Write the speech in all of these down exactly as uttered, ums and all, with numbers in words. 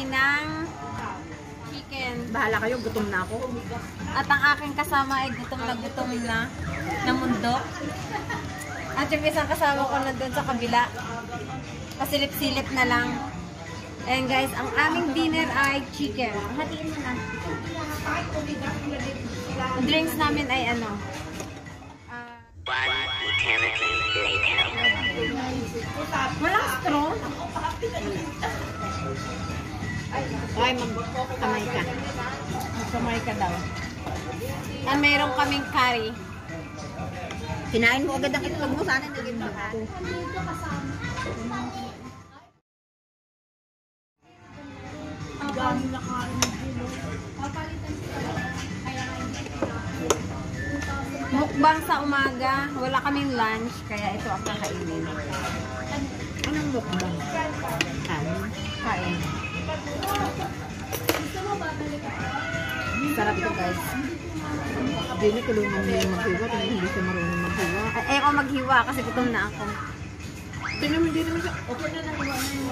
kami ng chicken. Bahala kayo, gutom na ako. At ang aking kasama ay gutom na gutom na ng mundo. At yung isang kasama ko na doon sa kabila. Pasilip-silip na lang. And guys, ang aming dinner ay chicken. Hatiin mo na. Drinks namin ay ano. Uh, walang straw. Ay, mag-kamay ka. Magkamay ka daw. At mayroon kaming curry. Kinain mo agad ang itlog mo. Sana naging mahal. Mukbang sa umaga. Wala kaming lunch. Kaya ito ang kakainin. Anong mukbang? Kain. Kain. Sarap ito guys. Hindi na tulungan mo yung maghiwa. Kaya hindi siya marunong maghiwa. Ay, ayaw ko maghiwa kasi gutom na ako. Tingnan mo, hindi naman siya. Okay na lang hiwa na yun.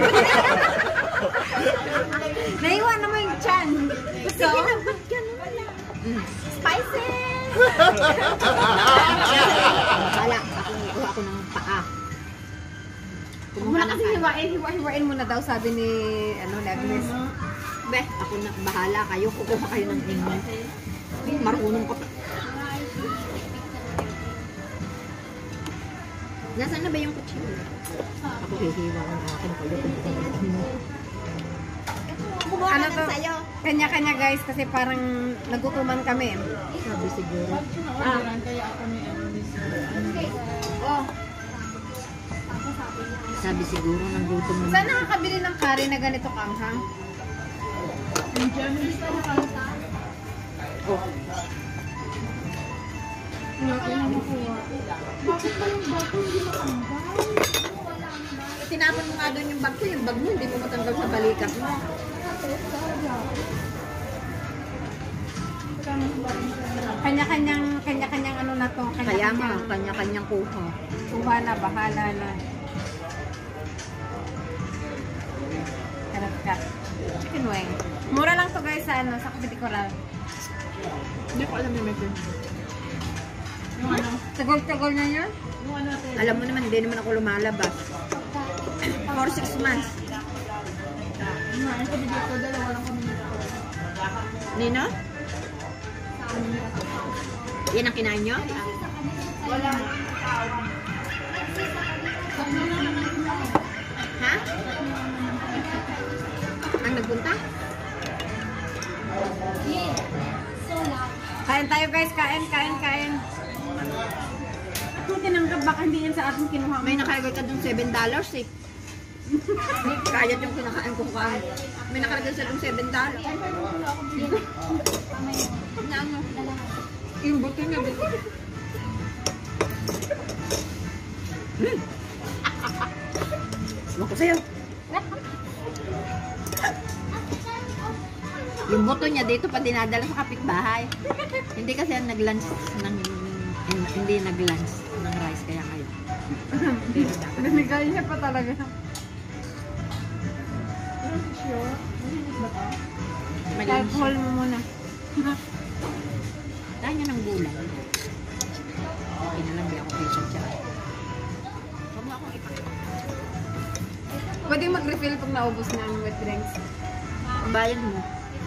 Naiwa naman yung chan. So, Spicy! Wala. Ako kuha ako ng paa. huwag mo na kasi hiwain. Hiwa-hiwain mo na daw, sabi ni, ano, ni Agnes. Beh, ako na bahala kayo. Kukuha kayo ng inyo. Marunong ko. Nasaan na ba yung kutsilyo? Ako hihiwa ang akin. Kayo kumuha Ano ka to? ng sayo. Kanya-kanya guys, kasi parang nagutuman kami. Sabi siguro. Ah. Oh, Sabi siguro ng gutom mo. saan nakakabili ng curry na ganito kanghang? Oh. Tinapon mo nga doon yung bag ko. Yung bag mo, hindi mo matanggal sa balikat mo. Kanya-kanyang, kanya-kanyang ano na to. Kaya mo, Kanya-kanyang kanya-kanyang kuha. kuha na, bahala na. Harap ka. Chicken wing. Mura lang to guys sa ano, sa Cavite Coral. Hindi ko alam yung medyo. Tagol-tagol na yun? Alam mo naman, hindi naman ako lumalabas. For six months. Nino? Yan ang kinain nyo? Wala. Ha? Ang nagpunta? Kain tayo guys, kain, kain, kain. Kung tinanggap, baka hindi yan sa ating kinuha. May nakalagay ka dun seven dollars eh. Kaya yung kinakain ko kain. May nakalagay sa dun seven dollars. Na ano? Yung buto niya dito. Hmm. Ewan ko sa'yo. Yung buto niya dito pa dinadala sa kapitbahay. Hindi kasi nag-lunch ng hindi nag-lunch ng rice kaya kayo. Binigay niya pa talaga. Malinis siya. Hold mo muna. Dahil niya ng gulay. Kinalambi ako kayo siya. Huwag mo akong ipakita. Pwede mag-refill pag naubos na ang wet drinks. Ang bayad mo.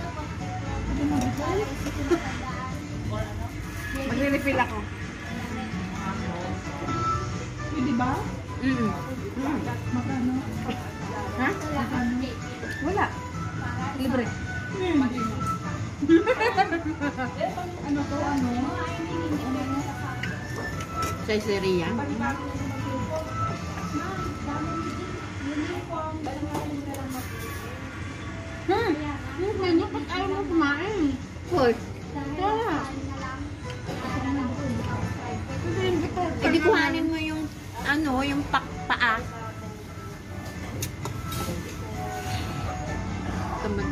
Magre-refill ako. Di ba? Mm. Magkano? Ha? Wala. Libre. Hmm. Ano to? Ano? Sa Syria. Hmm. Hmm. Ano? Ba't ayaw mo kumain? Hoy. Wala. Hindi kuhanin mo yung ano, yung pakpaa. Tamad.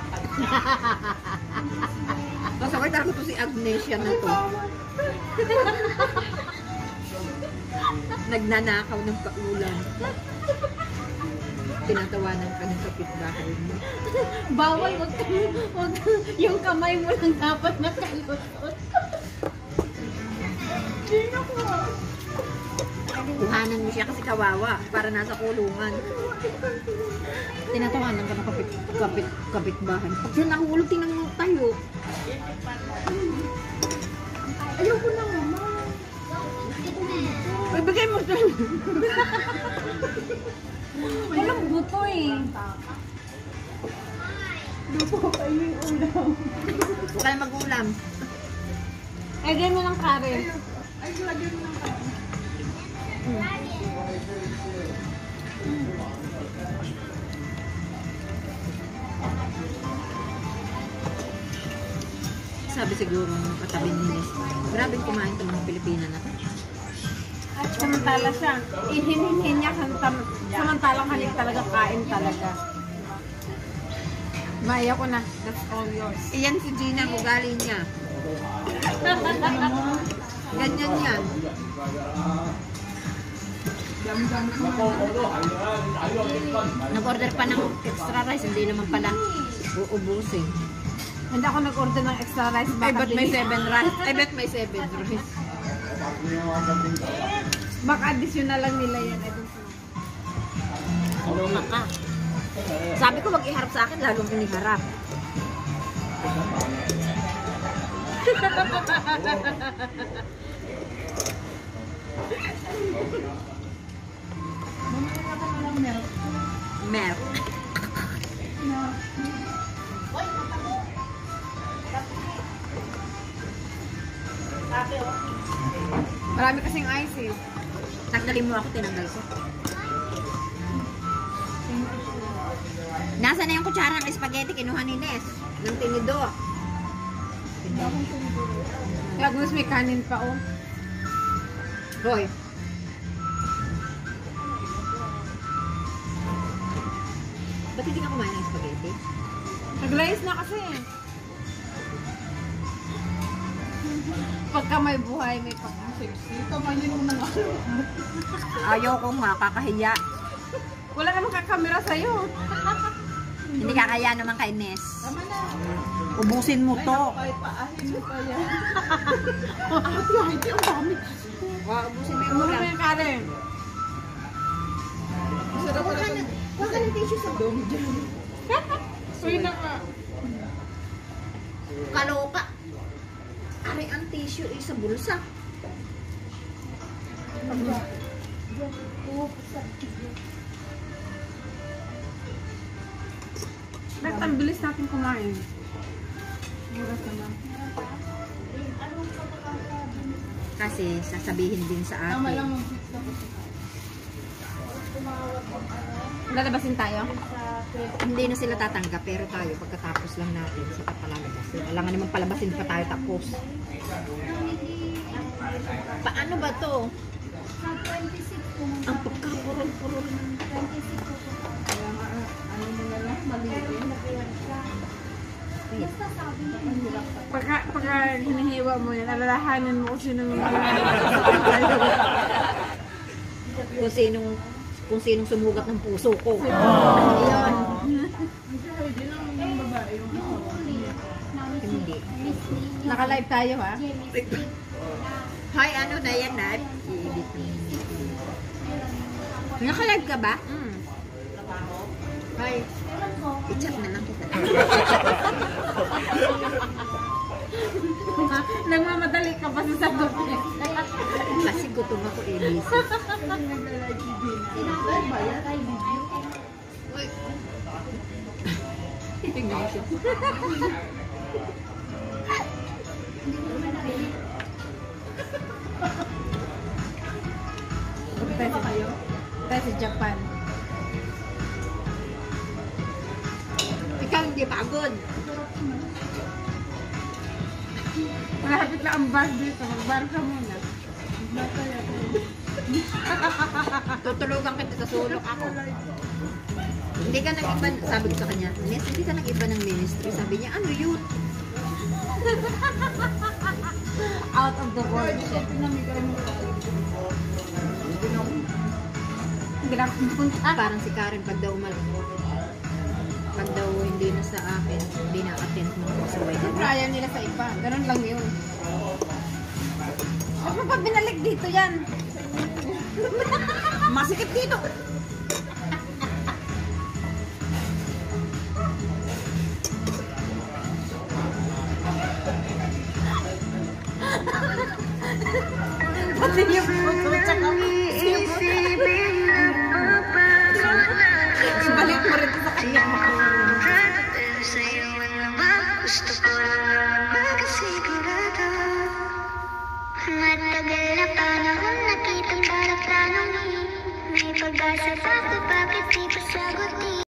Masakit ako to si Agnesia na to. Nagnanakaw ng kaulan. tinatawanan ka ng kapitbahay mo. Bawal, wag ka, wag ka, yung kamay mo lang dapat nakalusot. Kuhanan mo siya kasi kawawa para nasa kulungan. Tinatawanan ka ng kapit, kapit, kapitbahay. Pag siya nahulog, tingnan mo tayo. Ayoko na, mama. Ay, bigay mo siya. Walang buto eh. Lupo pa yung ulam. Huwag kayo mag-ulam. Lagyan mo ng kare. Ay, lagyan mo ng kain. Sabi siguro ng katabi ni Nes, grabing kumain itong mga Pilipina na to. Samantala siya. Ihinhin niya samantala, samantalang halik talaga kain talaga. Maya ko na. That's all yours. Iyan si Gina, ang ugali niya. Ganyan yan. Dami-dami ko na. Nag-order pa ng extra rice, hindi naman pala uubusin. Hindi ako nag-order ng extra rice. Ay, Baka ba't may din- seven rice? Ay, ba't may seven rice? Baka additional lang nila yan. I don't know. Luma ka. Sabi ko, wag iharap sa akin, lalong iniharap. Bumili ka pa ng milk. Milk. Na, Marami kasing ice eh. Tanggalin mo ako, tinanggal ko. Nasa na yung kutsara ng spaghetti kinuha ni Nes? Ng tinidor. Lagos may kanin pa oh. Roy. Ba't hindi ka kumain ng spaghetti? Nag-rice na kasi. Pagka may buhay, may pagka. sexy. Kamayin mo na nga. Ayaw ko nga, kakahiya. Wala namang kakamera sa'yo. Hindi kakaya naman kay Nes. Tama na. Ubusin mo to. Ay, paahin mo pa yan. Ate, hindi ang dami. Wow, ubusin mo yung Muna ulam. mo yung kanin. Sarap Huwag ka na, huwag ka na tissue sa dong dyan. Uy na ka. kaloka. Ari ang tissue ay sa bulsa. Bakit ang bilis natin kumain? Oras naman. Kasi sasabihin din sa Tama lang atin. mag-fix na po. Lalabasin tayo? Hindi na sila tatanggap pero tayo pagkatapos lang natin sa papalabas. Wala nga naman palabasin pa tayo tapos. Paano ba to? Ang pagkapurol-purol. Kaya nga, ano mo na lang, maliit. Pagka, pagka hinihiwa mo yan, alalahanin mo kung sino yung Kung sinong kung sinong sumugat ng puso ko. Ayun. Hindi, hindi lang yung babae yung asawa. Hindi. Naka-live tayo ha? Hi, ano na yan na? I-edit mo. Naka-live ka ba? Mm. Hi. I-chat na lang kita. Nagmamadali ka pa sa sagot niya. Kasi gutom ako A B C. Nag-live si Gina. Live ba yan? Tingnan siya. Tayo sa kayo? Tayo sa Japan. Ikaw hindi pagod. Malapit na ang bus dito. Mag-bar ka muna. Tutulugan kita sa sulok ako. Hindi ka nag-iba, sabi ko sa kanya, Nes, hindi ka nag-iba ng ministry. Sabi niya, ano yun? Out of the world. Pinamigay mo. Hindi hirap punta. Parang si Karen pag daw umal pag daw hindi na sa akin, hindi na attend mo ako sa wedding. Siyempre ayaw nila sa iba. Ganun lang yun. Ba't mo pa binalik dito yan? Masikip dito! Pati yung puto tsaka ibalik mo rin sa kanya. Gusto ko lang makasigurado. Matagal na panahon nakitang daraplanong may pag-asa pa, bakit di pa sagutin?